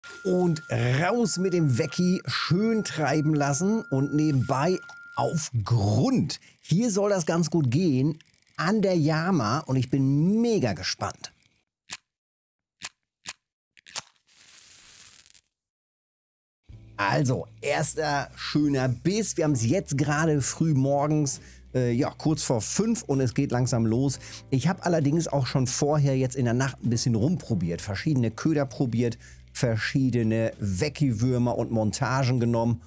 Und raus mit dem Wecki, schön treiben lassen und nebenbei auf Grund. Hier soll das ganz gut gehen, an der Yama, und ich bin mega gespannt. Also, erster schöner Biss. Wir haben es jetzt gerade früh morgens, ja, kurz vor 5 und es geht langsam los. Ich habe allerdings auch schon vorher jetzt in der Nacht ein bisschen rumprobiert, verschiedene Köder probiert, verschiedene Wecki-Würmer und Montagen genommen.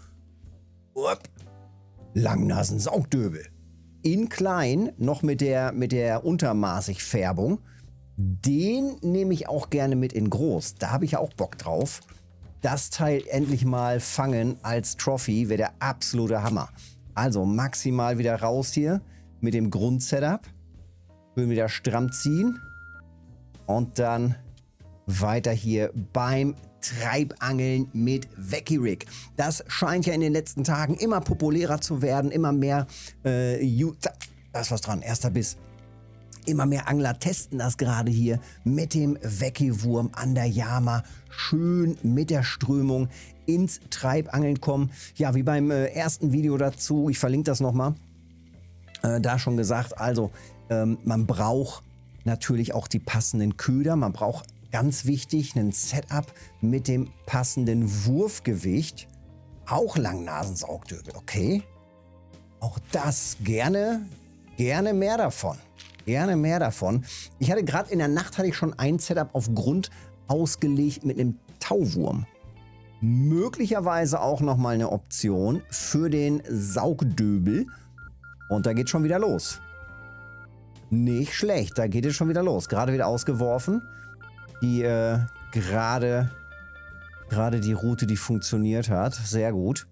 Langnasen-Saugdöbel. In klein, noch mit der Untermaßig-Färbung. Den nehme ich auch gerne mit in groß. Da habe ich auch Bock drauf. Das Teil endlich mal fangen als Trophy wäre der absolute Hammer. Also maximal wieder raus hier mit dem Grundsetup. Schön wieder stramm ziehen. Und dann weiter hier beim Treibangeln mit Wecki Rig. Das scheint ja in den letzten Tagen immer populärer zu werden. Immer mehr, da ist was dran, erster Biss. Immer mehr Angler testen das gerade hier mit dem Wecki-Wurm an der Yama. Schön mit der Strömung ins Treibangeln kommen. Ja, wie beim ersten Video dazu, ich verlinke das nochmal, da schon gesagt, also man braucht natürlich auch die passenden Köder. Man braucht, ganz wichtig, ein Setup mit dem passenden Wurfgewicht. Auch Langnasensaugdöbel, okay? Auch das gerne mehr davon. Gerne mehr davon. Ich hatte gerade in der Nacht schon ein Setup auf Grund ausgelegt mit einem Tauwurm. Möglicherweise auch nochmal eine Option für den Saugdöbel. Und da geht schon wieder los. Nicht schlecht, da geht es schon wieder los. Gerade wieder ausgeworfen. Die gerade die Route, die funktioniert hat. Sehr gut.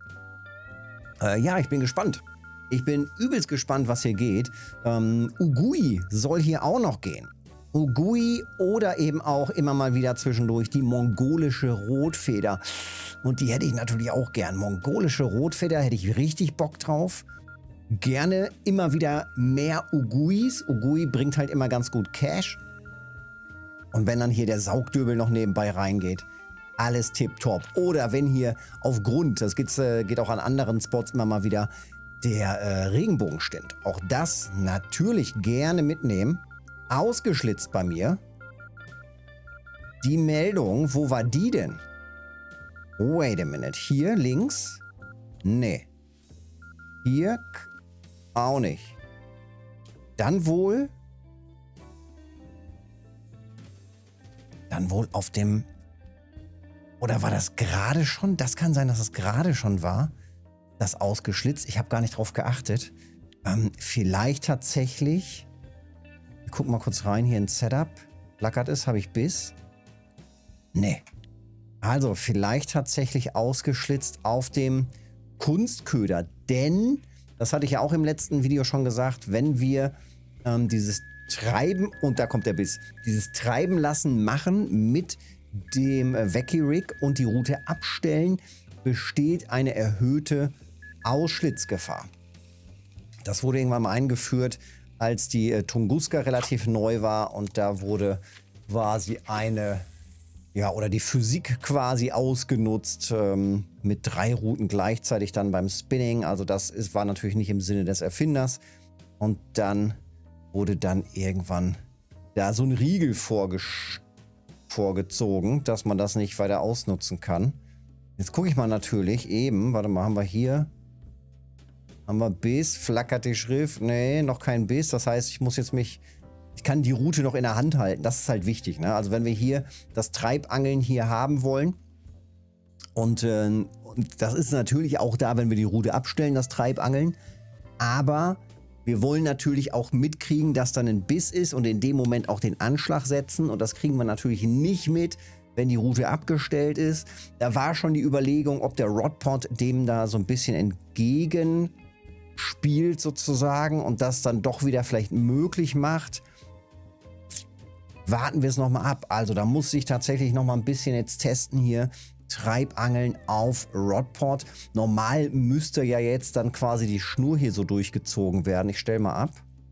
Ja, ich bin gespannt. Ich bin übelst gespannt, was hier geht. Ugui soll hier auch noch gehen. Ugui oder eben auch immer mal wieder zwischendurch die mongolische Rotfeder. Und die hätte ich natürlich auch gern. Mongolische Rotfeder hätte ich richtig Bock drauf. Gerne immer wieder mehr Uguis. Ugui bringt halt immer ganz gut Cash. Und wenn dann hier der Saugdöbel noch nebenbei reingeht, alles tipptopp. Oder wenn hier auf Grund, das geht auch an anderen Spots immer mal wieder, der Regenbogenstint. Auch das natürlich gerne mitnehmen. Ausgeschlitzt bei mir. Die Meldung, wo war die denn? Wait a minute. Hier links? Nee. Hier auch nicht. Dann wohl auf dem... Oder war das gerade schon? Das kann sein, dass es gerade schon war. Das ausgeschlitzt. Ich habe gar nicht drauf geachtet. Vielleicht tatsächlich... Wir gucken mal kurz rein hier ins Setup. Flackert es, habe ich Biss? Nee. Also vielleicht tatsächlich ausgeschlitzt auf dem Kunstköder. Denn, das hatte ich ja auch im letzten Video schon gesagt, wenn wir dieses Treiben, und da kommt der Biss, dieses Treiben lassen machen mit dem Wecki Rig und die Route abstellen, besteht eine erhöhte Ausschlitzgefahr. Das wurde irgendwann mal eingeführt, als die Tunguska relativ neu war, und da wurde quasi die Physik quasi ausgenutzt mit 3 Routen gleichzeitig dann beim Spinning. Also das war natürlich nicht im Sinne des Erfinders. Und dann wurde dann irgendwann da so ein Riegel vorgezogen, dass man das nicht weiter ausnutzen kann. Jetzt gucke ich mal natürlich eben, warte mal, haben wir hier... Haben wir Biss, flackert die Schrift? Nee, noch kein Biss. Das heißt, ich kann die Route noch in der Hand halten. Das ist halt wichtig, ne? Also wenn wir hier das Treibangeln hier haben wollen, und das ist natürlich auch da, wenn wir die Route abstellen, das Treibangeln. Aber wir wollen natürlich auch mitkriegen, dass dann ein Biss ist und in dem Moment auch den Anschlag setzen. Und das kriegen wir natürlich nicht mit, wenn die Route abgestellt ist. Da war schon die Überlegung, ob der Rodpod dem da so ein bisschen entgegenspielt sozusagen und das dann doch wieder vielleicht möglich macht. Warten wir es nochmal ab. Also da muss ich tatsächlich nochmal ein bisschen jetzt testen hier. Treibangeln auf Rodpod. Normal müsste ja jetzt dann quasi die Schnur hier so durchgezogen werden. Ich stelle mal ab.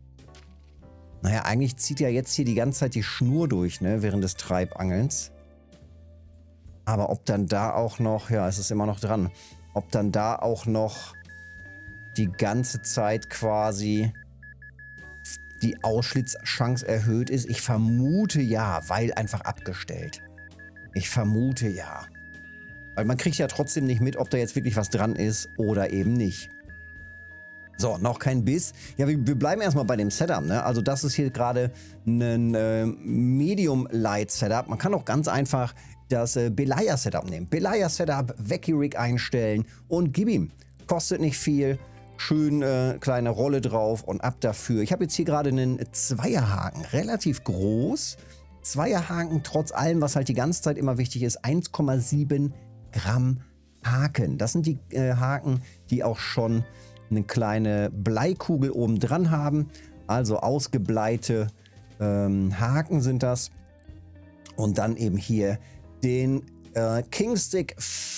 Naja, eigentlich zieht ja jetzt hier die ganze Zeit die Schnur durch, ne, während des Treibangelns. Aber ob dann da auch noch, ja, es ist immer noch dran, ob dann da auch noch die ganze Zeit quasi die Ausschlitzchance erhöht ist. Ich vermute ja, weil einfach abgestellt. Ich vermute ja. Weil man kriegt ja trotzdem nicht mit, ob da jetzt wirklich was dran ist oder eben nicht. So, noch kein Biss. Ja, wir bleiben erstmal bei dem Setup, ne? Also das ist hier gerade ein Medium-Light-Setup. Man kann auch ganz einfach das Belaya-Setup nehmen. Belaya-Setup, Vecchi-Rig einstellen und gib ihm. Kostet nicht viel. Schön kleine Rolle drauf und ab dafür. Ich habe jetzt hier gerade einen Zweierhaken. Relativ groß. Zweierhaken, trotz allem, was halt die ganze Zeit immer wichtig ist, 1,7 Gramm Haken. Das sind die Haken, die auch schon eine kleine Bleikugel oben dran haben. Also ausgebleite Haken sind das. Und dann eben hier den Kingstick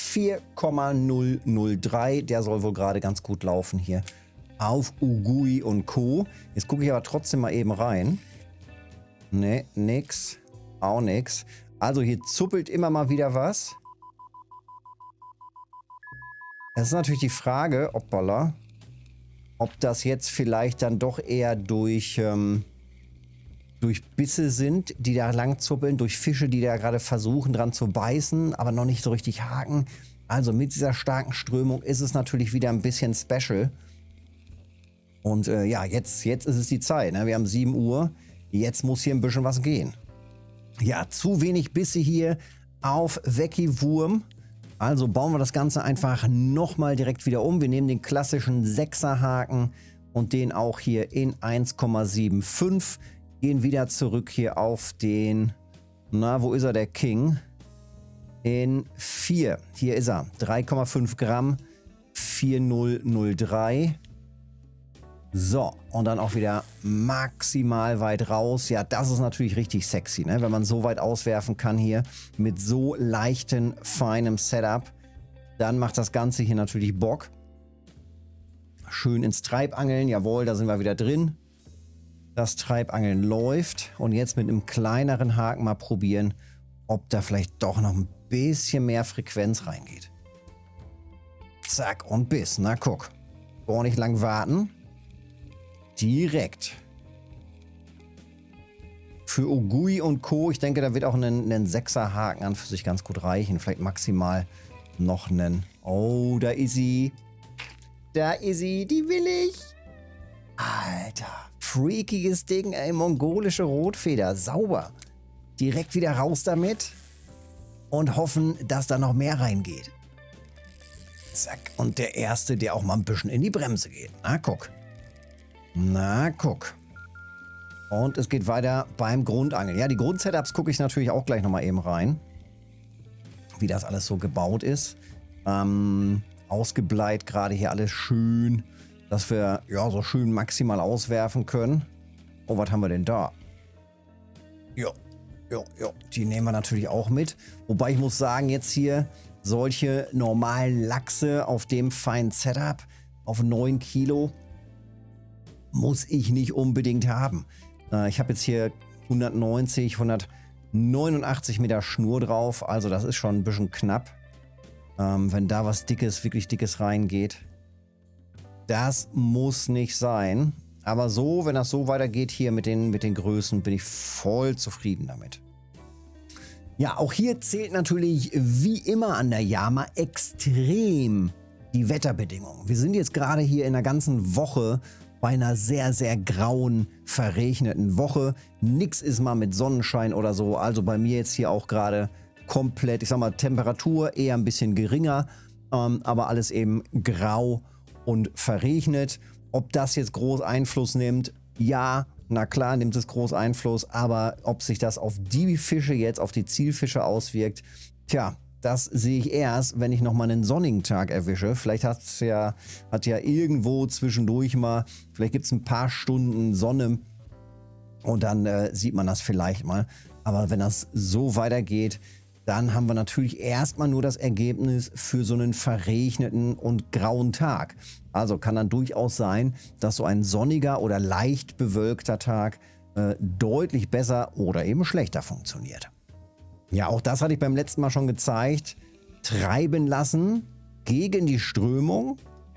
4,003. Der soll wohl gerade ganz gut laufen hier auf Ugui und Co. Jetzt gucke ich aber trotzdem mal eben rein. Ne, nix. Auch nix. Also hier zuppelt immer mal wieder was. Es ist natürlich die Frage, ob das jetzt vielleicht dann doch eher durch Bisse sind, die da lang zuppeln, durch Fische, die da gerade versuchen dran zu beißen, aber noch nicht so richtig haken. Also mit dieser starken Strömung ist es natürlich wieder ein bisschen special. Und ja, jetzt ist es die Zeit. Ne? Wir haben 7 Uhr. Jetzt muss hier ein bisschen was gehen. Ja, zu wenig Bisse hier auf Vecchi-Wurm. Also bauen wir das Ganze einfach nochmal direkt wieder um. Wir nehmen den klassischen 6er Haken und den auch hier in 1,75. Gehen wieder zurück hier auf den, na, wo ist er, der King? In 4. Hier ist er. 3,5 Gramm. 4003. So, und dann auch wieder maximal weit raus. Ja, das ist natürlich richtig sexy, ne? Wenn man so weit auswerfen kann hier mit so leichten, feinem Setup. Dann macht das Ganze hier natürlich Bock. Schön ins Treibangeln. Jawohl, da sind wir wieder drin. Das Treibangeln läuft. Und jetzt mit einem kleineren Haken mal probieren, ob da vielleicht doch noch ein bisschen mehr Frequenz reingeht. Zack und Biss. Na guck. Gar nicht lang warten. Direkt. Für Ugui und Co. Ich denke, da wird auch ein 6er Haken an für sich ganz gut reichen. Vielleicht maximal noch einen. Oh, da ist sie. Da ist sie. Die will ich. Alter. Freakiges Ding, ey. Mongolische Rotfeder. Sauber. Direkt wieder raus damit. Und hoffen, dass da noch mehr reingeht. Zack. Und der erste, der auch mal ein bisschen in die Bremse geht. Na, guck. Na, guck. Und es geht weiter beim Grundangeln. Ja, die Grundsetups gucke ich natürlich auch gleich nochmal eben rein. Wie das alles so gebaut ist. Ausgebleit gerade hier alles schön. Dass wir ja so schön maximal auswerfen können. Oh, was haben wir denn da? Ja, die nehmen wir natürlich auch mit. Wobei ich muss sagen, jetzt hier solche normalen Lachse auf dem feinen Setup auf 9 Kilo muss ich nicht unbedingt haben. Ich habe jetzt hier 190, 189 Meter Schnur drauf. Also das ist schon ein bisschen knapp. Wenn da was Dickes, wirklich Dickes reingeht. Das muss nicht sein. Aber so, wenn das so weitergeht hier mit den Größen, bin ich voll zufrieden damit. Ja, auch hier zählt natürlich wie immer an der Yama extrem die Wetterbedingungen. Wir sind jetzt gerade hier in der ganzen Woche bei einer sehr, sehr grauen, verregneten Woche. Nix ist mal mit Sonnenschein oder so. Also bei mir jetzt hier auch gerade komplett, ich sag mal, Temperatur eher ein bisschen geringer, aber alles eben grau und verregnet. Ob das jetzt groß Einfluss nimmt? Ja, na klar nimmt es groß Einfluss, aber ob sich das auf die Fische jetzt, auf die Zielfische auswirkt, tja, das sehe ich erst, wenn ich nochmal einen sonnigen Tag erwische. Vielleicht hat ja irgendwo zwischendurch mal, vielleicht gibt es ein paar Stunden Sonne und dann sieht man das vielleicht mal. Aber wenn das so weitergeht, dann haben wir natürlich erstmal nur das Ergebnis für so einen verregneten und grauen Tag. Also kann dann durchaus sein, dass so ein sonniger oder leicht bewölkter Tag deutlich besser oder eben schlechter funktioniert. Ja, auch das hatte ich beim letzten Mal schon gezeigt. Treiben lassen gegen die Strömung.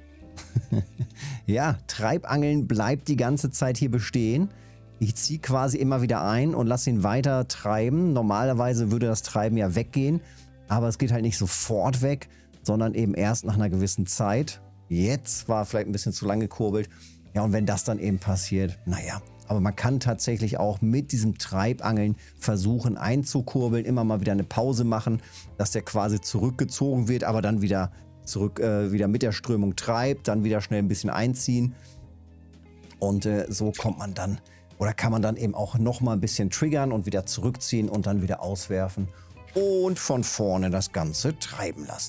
Ja, Treibangeln bleibt die ganze Zeit hier bestehen. Ich ziehe quasi immer wieder ein und lasse ihn weiter treiben. Normalerweise würde das Treiben ja weggehen, aber es geht halt nicht sofort weg, sondern eben erst nach einer gewissen Zeit. Jetzt war vielleicht ein bisschen zu lang gekurbelt. Ja, und wenn das dann eben passiert, naja. Aber man kann tatsächlich auch mit diesem Treibangeln versuchen einzukurbeln, immer mal wieder eine Pause machen, dass der quasi zurückgezogen wird, aber dann wieder zurück, wieder mit der Strömung treibt, dann wieder schnell ein bisschen einziehen. Und so kommt man dann, oder kann man dann eben auch nochmal ein bisschen triggern und wieder zurückziehen und dann wieder auswerfen und von vorne das Ganze treiben lassen.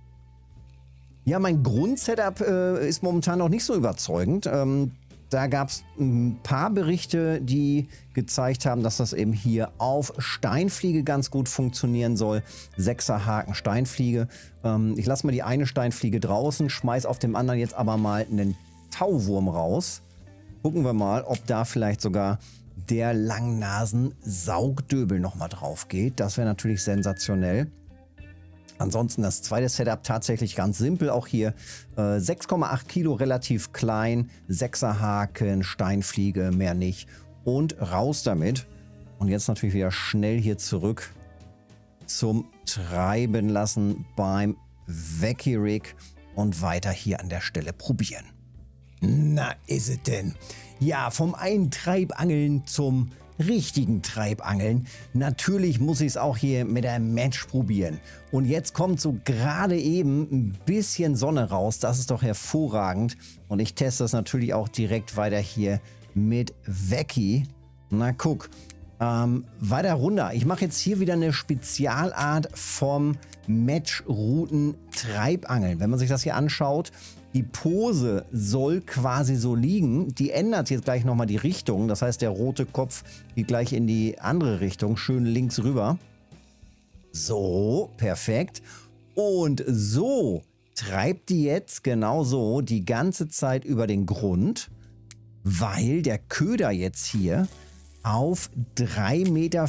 Ja, mein Grundsetup ist momentan noch nicht so überzeugend. Da gab es ein paar Berichte, die gezeigt haben, dass das eben hier auf Steinfliege ganz gut funktionieren soll. 6er Haken Steinfliege. Ich lasse mal die eine Steinfliege draußen, schmeiß auf dem anderen jetzt aber mal einen Tauwurm raus. Gucken wir mal, ob da vielleicht sogar der Langnasen-Saugdöbel nochmal drauf geht. Das wäre natürlich sensationell. Ansonsten das zweite Setup tatsächlich ganz simpel. Auch hier 6,8 Kilo, relativ klein. 6er Haken, Steinfliege, mehr nicht. Und raus damit. Und jetzt natürlich wieder schnell hier zurück zum Treiben lassen beim Vecchi-Rig. Und weiter hier an der Stelle probieren. Na, ist es denn? Ja, vom einen Treibangeln zum richtigen Treibangeln. Natürlich muss ich es auch hier mit der Match probieren. Und jetzt kommt so gerade eben ein bisschen Sonne raus. Das ist doch hervorragend. Und ich teste das natürlich auch direkt weiter hier mit Vecchi. Na guck, weiter runter. Ich mache jetzt hier wieder eine Spezialart vom Match-Routen-Treibangeln. Wenn man sich das hier anschaut, die Pose soll quasi so liegen. Die ändert jetzt gleich nochmal die Richtung. Das heißt, der rote Kopf geht gleich in die andere Richtung. Schön links rüber. So, perfekt. Und so treibt die jetzt genau so die ganze Zeit über den Grund, weil der Köder jetzt hier auf 3,50 Meter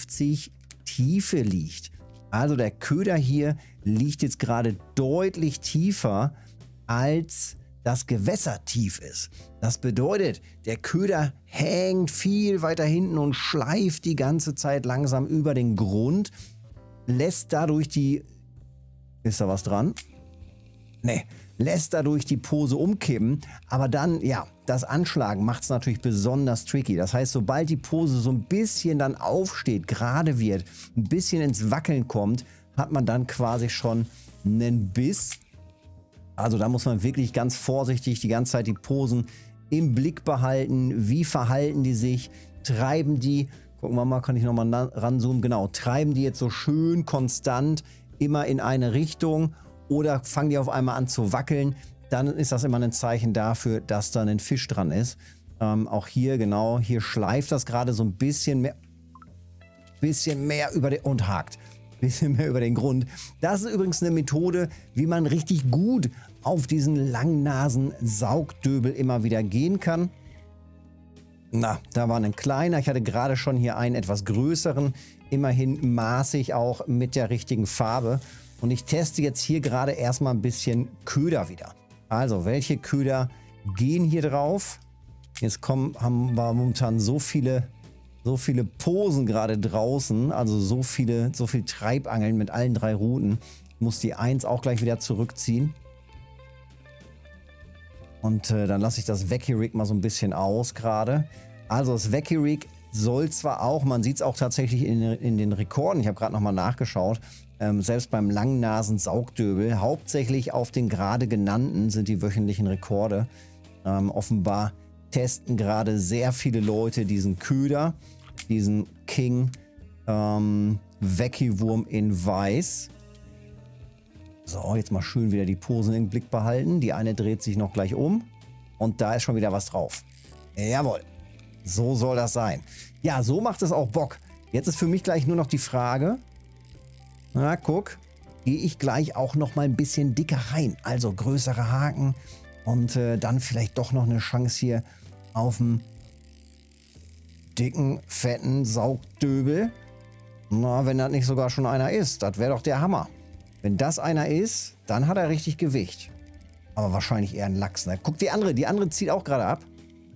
Tiefe liegt. Also der Köder hier liegt jetzt gerade deutlich tiefer, als das Gewässer tief ist. Das bedeutet, der Köder hängt viel weiter hinten und schleift die ganze Zeit langsam über den Grund, lässt dadurch die... Ist da was dran? Nee, lässt dadurch die Pose umkippen, aber dann, ja, das Anschlagen macht es natürlich besonders tricky. Das heißt, sobald die Pose so ein bisschen dann aufsteht, gerade wird, ein bisschen ins Wackeln kommt, hat man dann quasi schon einen Biss. Also da muss man wirklich ganz vorsichtig die ganze Zeit die Posen im Blick behalten. Wie verhalten die sich? Treiben die, gucken wir mal, kann ich nochmal ranzoomen, genau, treiben die jetzt so schön konstant immer in eine Richtung oder fangen die auf einmal an zu wackeln? Dann ist das immer ein Zeichen dafür, dass da ein Fisch dran ist. Auch hier, genau, hier schleift das gerade so ein bisschen mehr über den, und hakt. Bisschen mehr über den Grund. Das ist übrigens eine Methode, wie man richtig gut auf diesen Langnasen-Saugdöbel immer wieder gehen kann. Na, da war ein kleiner. Ich hatte gerade schon hier einen etwas größeren. Immerhin maßig auch mit der richtigen Farbe. Und ich teste jetzt hier gerade erstmal ein bisschen Köder wieder. Also, welche Köder gehen hier drauf? Jetzt haben wir momentan so viele Posen gerade draußen, also so viel Treibangeln mit allen 3 Routen. Ich muss die 1 auch gleich wieder zurückziehen. Und dann lasse ich das Vecchi-Rig mal so ein bisschen aus gerade. Also das Vecchi-Rig soll zwar auch, man sieht es auch tatsächlich in den Rekorden, ich habe gerade nochmal nachgeschaut, selbst beim Langnasen-Saugdöbel, hauptsächlich auf den gerade genannten sind die wöchentlichen Rekorde. Offenbar testen gerade sehr viele Leute diesen Köder, diesen King Vecchi-Wurm in Weiß. So, jetzt mal schön wieder die Posen im Blick behalten. Die eine dreht sich noch gleich um und da ist schon wieder was drauf. Jawohl, so soll das sein. Ja, so macht es auch Bock. Jetzt ist für mich gleich nur noch die Frage, na guck, gehe ich gleich auch noch mal ein bisschen dicker rein. Also größere Haken und dann vielleicht doch noch eine Chance hier auf einen dicken, fetten Saugdöbel. Na, wenn das nicht sogar schon einer ist, das wäre doch der Hammer. Wenn das einer ist, dann hat er richtig Gewicht. Aber wahrscheinlich eher ein Lachs. Ne? Guck, die andere zieht auch gerade ab.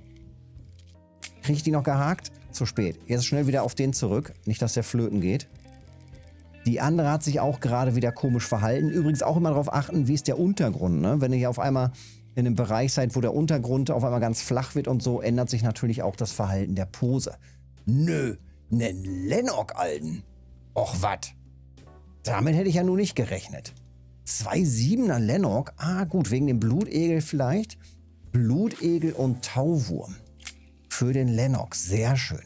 Kriege ich die noch gehakt? Zu spät. Jetzt schnell wieder auf den zurück. Nicht, dass der flöten geht. Die andere hat sich auch gerade wieder komisch verhalten. Übrigens auch immer darauf achten, wie ist der Untergrund. Ne? Wenn ihr hier auf einmal in einem Bereich seid, wo der Untergrund auf einmal ganz flach wird und so, ändert sich natürlich auch das Verhalten der Pose. Nö, nen Lennock, Alten. Och, wat? Damit hätte ich ja nun nicht gerechnet. 2,7er Lennock. Ah, gut, wegen dem Blutegel vielleicht. Blutegel und Tauwurm. Für den Lennock. Sehr schön.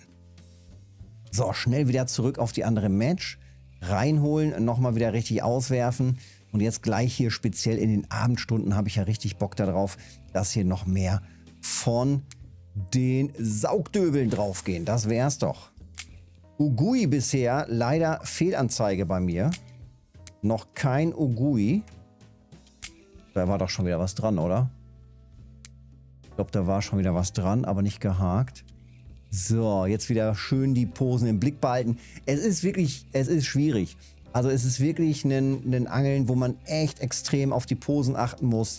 So, schnell wieder zurück auf die andere Match. Reinholen, nochmal wieder richtig auswerfen. Und jetzt gleich hier speziell in den Abendstunden habe ich ja richtig Bock darauf, dass hier noch mehr von den Saugdöbeln draufgehen. Das wär's doch. Ugui bisher leider Fehlanzeige bei mir. Noch kein Ugui. Da war doch schon wieder was dran, oder? Ich glaube, da war schon wieder was dran, aber nicht gehakt. So, jetzt wieder schön die Posen im Blick behalten. Es ist schwierig. Also es ist wirklich ein Angeln, wo man echt extrem auf die Posen achten muss.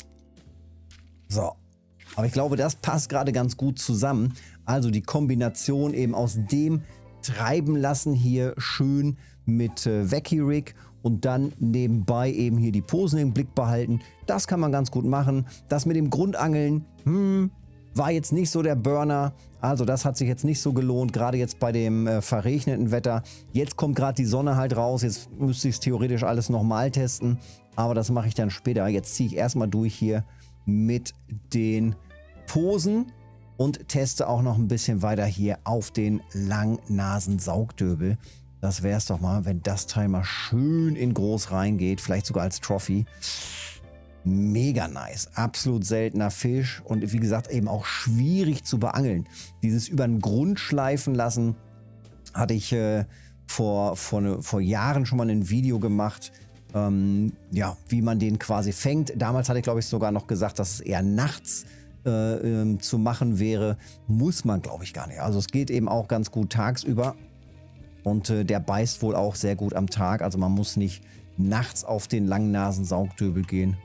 So, aber ich glaube, das passt gerade ganz gut zusammen. Also die Kombination eben aus dem Treiben lassen hier schön mit Vaccy-Rig und dann nebenbei eben hier die Posen im Blick behalten. Das kann man ganz gut machen. Das mit dem Grundangeln, war jetzt nicht so der Burner. Also das hat sich jetzt nicht so gelohnt, gerade jetzt bei dem verregneten Wetter. Jetzt kommt gerade die Sonne halt raus. Jetzt müsste ich es theoretisch alles nochmal testen. Aber das mache ich dann später. Jetzt ziehe ich erstmal durch hier mit den Posen und teste auch noch ein bisschen weiter hier auf den Langnasen-Saugdöbel. Das wäre es doch mal, wenn das Teil mal schön in groß reingeht. Vielleicht sogar als Trophy. Mega nice. Absolut seltener Fisch. Und wie gesagt, eben auch schwierig zu beangeln. Dieses über den Grund schleifen lassen, hatte ich vor Jahren schon mal ein Video gemacht. Ja, wie man den quasi fängt. Damals hatte ich, glaube ich, sogar noch gesagt, dass es eher nachts zu machen wäre. Muss man, glaube ich, gar nicht. Also es geht eben auch ganz gut tagsüber. Und der beißt wohl auch sehr gut am Tag. Also man muss nicht nachts auf den Langnasen-Saugdöbel gehen.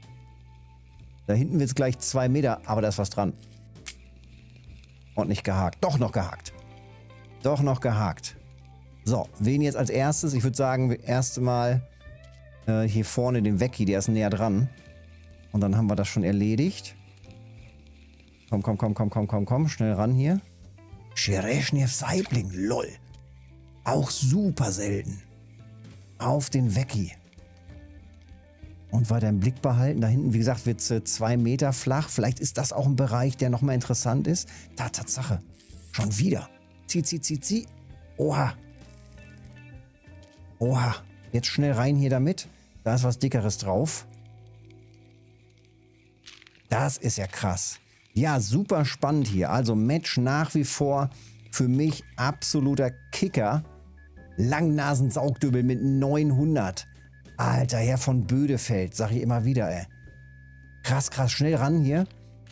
Da hinten wird es gleich 2 Meter, aber da ist was dran. Und nicht gehakt. Doch noch gehakt. Doch noch gehakt. So, wen jetzt als erstes? Ich würde sagen, erst mal hier vorne den Vaccy, der ist näher dran. Und dann haben wir das schon erledigt. Komm. Schnell ran hier. Schereshnev Saibling, lol. Auch super selten. Auf den Vaccy. Und weiter im Blick behalten. Da hinten, wie gesagt, wird es 2 Meter flach. Vielleicht ist das auch ein Bereich, der nochmal interessant ist. Da, Tatsache. Schon wieder. Zieh. Oha. Oha. Jetzt schnell rein hier damit. Da ist was Dickeres drauf. Das ist ja krass. Ja, super spannend hier. Also Match nach wie vor für mich absoluter Kicker. Langnasen-Saugdöbel mit 900. Alter, Herr von Bödefeld, sag ich immer wieder, ey. Krass, schnell ran hier.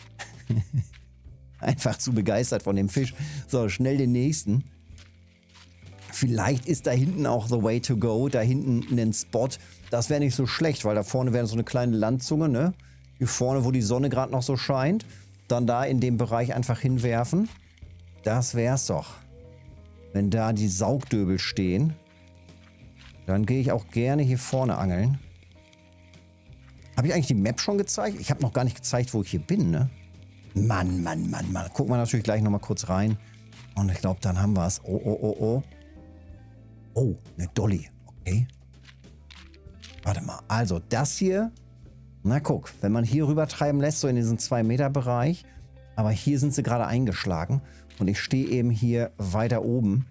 Einfach zu begeistert von dem Fisch. So, schnell den nächsten. Vielleicht ist da hinten auch the way to go. Da hinten ein Spot. Das wäre nicht so schlecht, weil da vorne wäre so eine kleine Landzunge, ne? Hier vorne, wo die Sonne gerade noch so scheint. Dann da in dem Bereich einfach hinwerfen. Das wär's doch. Wenn da die Saugdöbel stehen, dann gehe ich auch gerne hier vorne angeln. Habe ich eigentlich die Map schon gezeigt? Ich habe noch gar nicht gezeigt, wo ich hier bin, ne? Mann. Gucken wir natürlich gleich nochmal kurz rein. Und ich glaube, dann haben wir es. Oh. Oh, eine Dolly. Okay. Warte mal. Also das hier. Na guck, wenn man hier rüber treiben lässt, so in diesen 2 Meter Bereich. Aber hier sind sie gerade eingeschlagen. Und ich stehe eben hier weiter oben.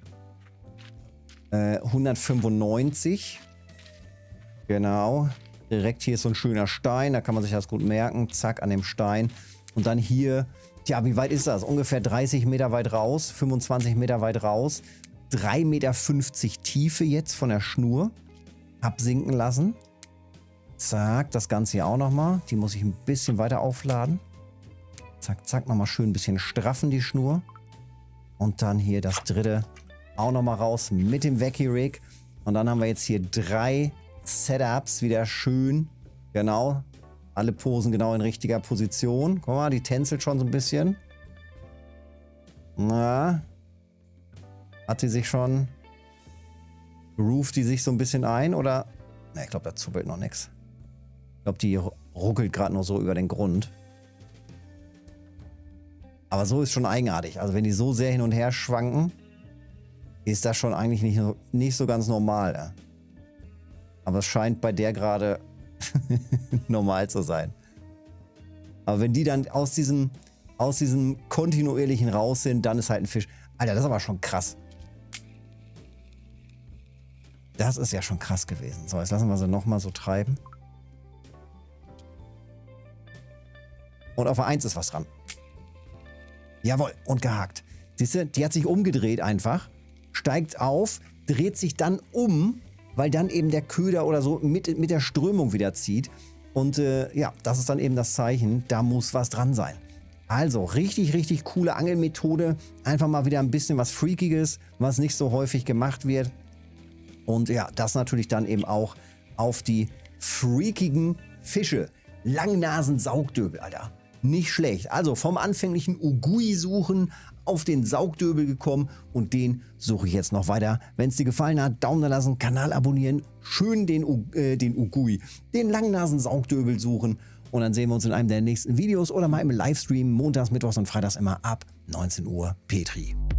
195. Genau. Direkt hier ist so ein schöner Stein. Da kann man sich das gut merken. Zack, an dem Stein. Und dann hier. Tja, wie weit ist das? Ungefähr 30 Meter weit raus. 25 Meter weit raus. 3,50 Meter Tiefe jetzt von der Schnur. Absinken lassen. Zack, das Ganze hier auch nochmal. Die muss ich ein bisschen weiter aufladen. Zack, nochmal schön ein bisschen straffen die Schnur. Und dann hier das dritte auch nochmal raus mit dem Vaccy-Rig. Und dann haben wir jetzt hier 3 Setups, wieder schön. Genau. Alle Posen genau in richtiger Position. Guck mal, die tänzelt schon so ein bisschen. Na. Hat sie sich schon... Groovt die sich so ein bisschen ein, oder? Ne, ich glaube, da zuppelt noch nichts. Ich glaube, die ruckelt gerade noch so über den Grund. Aber so ist schon eigenartig. Also wenn die so sehr hin und her schwanken, ist das schon eigentlich nicht so ganz normal. Ja? Aber es scheint bei der gerade normal zu sein. Aber wenn die dann aus diesem kontinuierlichen raus sind, dann ist halt ein Fisch. Alter, das ist aber schon krass. Das ist ja schon krass gewesen. So, jetzt lassen wir sie nochmal so treiben. Und auf der 1 ist was dran. Jawohl, und gehakt. Siehst du, die hat sich umgedreht einfach, steigt auf, dreht sich dann um, weil dann eben der Köder oder so mit der Strömung wieder zieht. Und ja, das ist dann eben das Zeichen, da muss was dran sein. Also, richtig, richtig coole Angelmethode. Einfach mal wieder ein bisschen was Freakiges, was nicht so häufig gemacht wird. Und ja, das natürlich dann eben auch auf die freakigen Fische. Langnasen-Saugdöbel, Alter. Nicht schlecht. Also vom anfänglichen Ugui suchen auf den Saugdöbel gekommen und den suche ich jetzt noch weiter. Wenn es dir gefallen hat, Daumen da lassen, Kanal abonnieren, schön den Ugui, den Langnasen-Saugdöbel suchen und dann sehen wir uns in einem der nächsten Videos oder mal im Livestream montags, mittwochs und freitags immer ab 19 Uhr. Petri.